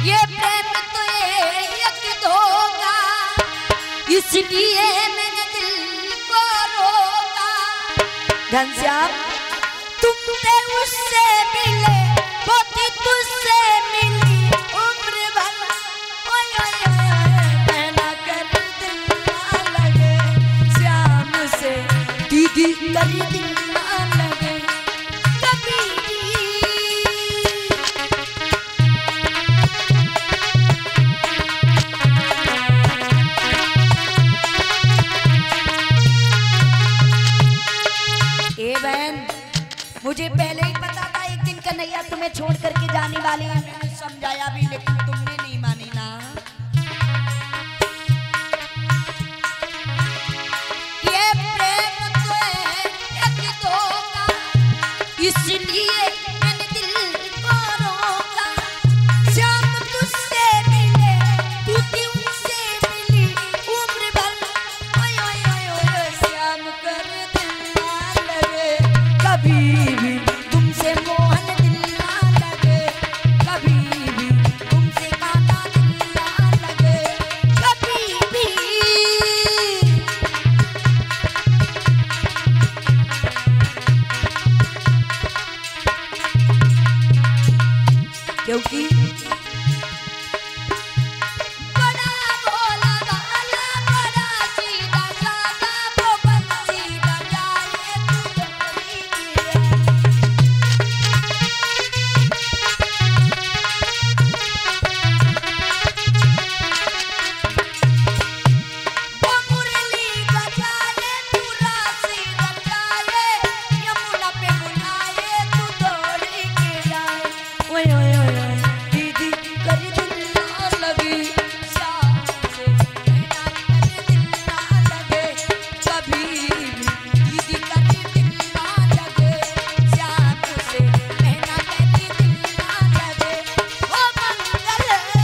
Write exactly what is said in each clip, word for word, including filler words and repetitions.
ये प्रेम तो एक धोखा, इसलिए मैंने दिल को रोका। घनश्याम तुमने उससे मिले, वो थी तुझसे मिली उम्र भर। ओए ओए ओए कहना कर दिल ना लगे, श्याम से दीदी कर दिल ना लगे कभी भी। ए बहन, मुझे पहले ही पता था एक दिन कन्हैया तुम्हें छोड़ करके जाने वाले हैं। मैंने समझाया भी लेकिन तुमने नहीं मानी ना। ये प्रेम तो है एक धोखा, इसलिए मैंने दिल को रोका। श्याम तुझसे मिले, तू थी उनसे मिली उम्र भर। ओए ओए ओए ओए श्याम कर दिल ना लगे कभी भी, तुमसे मोहन दिल ना लगे कभी भी, तुमसे कांटा दिल ना लगे कभी भी। क्योंकि बड़ा भोला भाला, बड़ा सीधा साधा, वो बंसी बजाए तू डोली की है। वो मुरली बजाए तू रासी रचाए, यमुना पे बुलाए तू दौड़ी के जाए। ओए ओए ओए ओए दीदी कर दिल ना लगी, श्याम से कहना कर दिल ना लगे कभी भी। दीदी कर दिल ना लगे, श्याम से कहना कर दिल ना लगे ओ मंगल।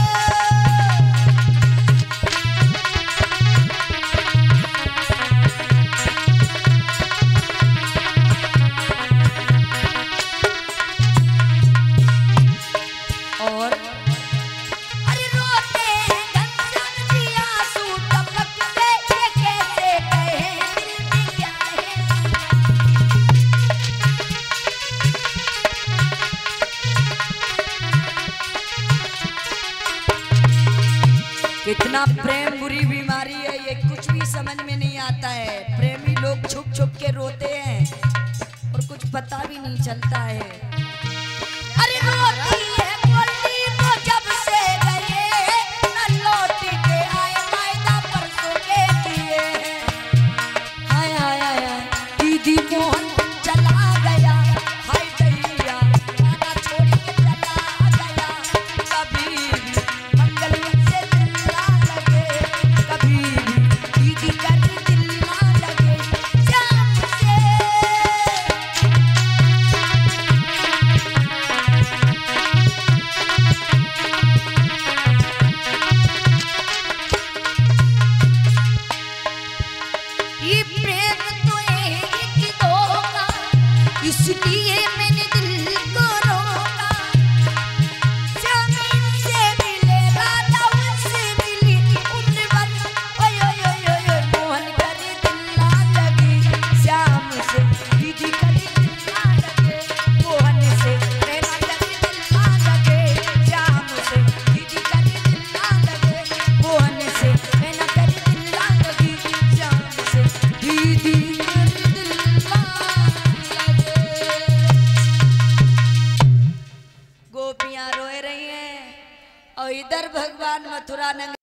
और अरे रोते हैं घनश्याम जी आंसू टपकते, ये कैसे कहे दिल में क्या है। कितना प्रेम बुरी बीमारी है, ये कुछ भी समझ में नहीं आता है। प्रेमी लोग छुप छुप के रोते हैं और कुछ पता भी नहीं चलता है। अरे रोती है बोली वो जब से गए, न लौट के आए वायदा परसों के किए। हाय हाय हाय हाय दीदी मोहन चला गया, हाय दैया गाना छोड़ के चला गया। कभी भी मंगल से दिल ना लगे कभी भी, दीदी कर दिल ना लगे श्याम से। ये प्रेम तो एक धोखा, इसलिए मैंने दिल को रोका। श्याम से मिले, राधा उनसे मिली उम्र भर। ओए ओए ओए ओए मोहन कर दिल ना लगी, श्याम से दीदी कर दिल ना लगे। मोहन से कहना कर दिल ना लगे, श्याम से दीदी कर दिल ना लगे। मोहन से कहना कर दिल ना लगी, श्याम से दीदी कर दिल ना लगे। गोपियां रोए रही हैं और इधर भगवान मथुरा नगर